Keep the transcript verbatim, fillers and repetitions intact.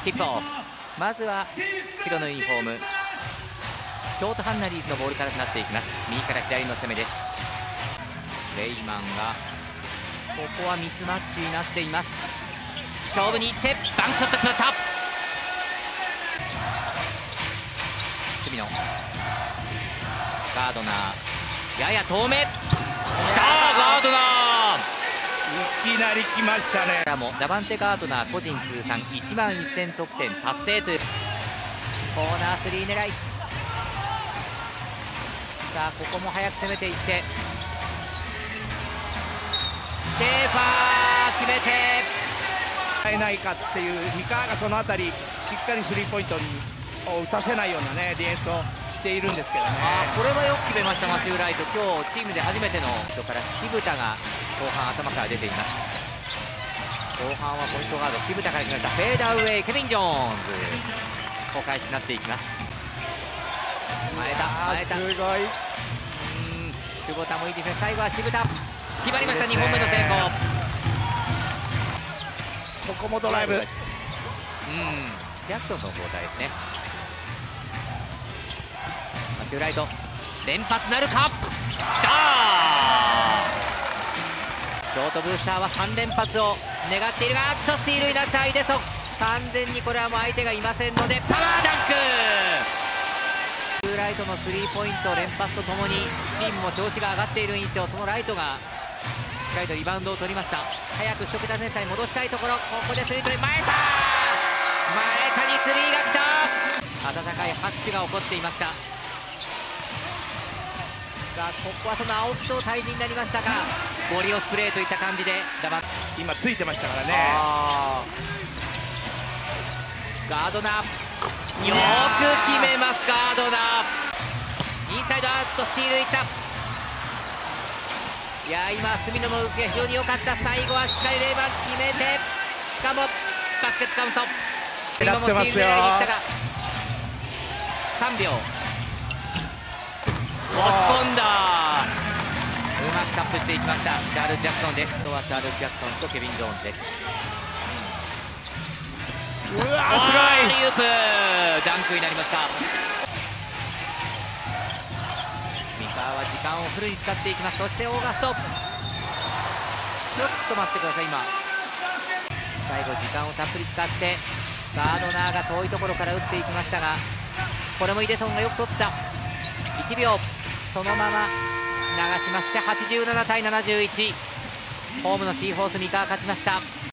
キックオフ。まずは白のユニフォーム京都ハンナリーズのボールからなっていきます。右から左の攻めです。レイマンがここはミスマッチになっています。勝負に行ってバンクショット決まった。隅野ガードナーやや遠めきた。ガードナーいきなり来ましたね。 もダバンテ・ガードナー個人通算いちまんせん得点達成というコーナースリー狙い。さあここも早く攻めていってシェーファー決めてえないかっていう三河がそのあたりしっかりスリーポイントを打たせないようなねディフェンスをしているんですけどね。 あこれはよく決めましたマシュー・ライト。今日チームで初めての人から渋田が後半頭から出ています。後半はポイントガード渋田から決めたフェーダーウェイケビン・ジョーンズお返しになっていきます。前田前田すごい。 うん久保田もいいですね。最後は渋田決まりました。にほんめの成功。 ここもドライブ。うんジャクソンの交代ですね。マシュー・ライト連発なるか。きたー。ショートブースターはさん連発を願っているがあっとスティールになったイデソン。完全にこれはもう相手がいませんのでパワーダンク。マシュー・ライトのスリーポイント連発とともにチームも調子が上がっている印象。そのライトがしっかりとリバウンドを取りました。早く一桁全体に戻したいところ。ここでスリーと前田前田にスリーが来た。温かい拍手が起こっていました。さあここはその青木と対峙になりましたがゴリ押スプレーといった感じでダバ今ついてましたからね。 ガードナーよく決めます。ガードナーインサイドアウトスティールいった。いや今隅野の受け非常に良かった。最後はしっかりレイバン決めてしかもバスケットカウント。今もスティール狙いに行ったがさんびょう押し込んだ。うまくタップしていきました。チャールズ・ジャクソンです。あとはチャールズ・ジャクソンとケビン・ジョーンズです。 うわーすごい。 リーウープダンクになりました。三河は時間をフルに使っていきます。そしてオーガストちょっと待ってください。今最後時間をたっぷり使ってガードナーが遠いところから打っていきましたがこれもイデソンがよく取った。いちびょうそのまま流しましてはちじゅうななたいななじゅういち。ホームのシーホース三河勝ちました。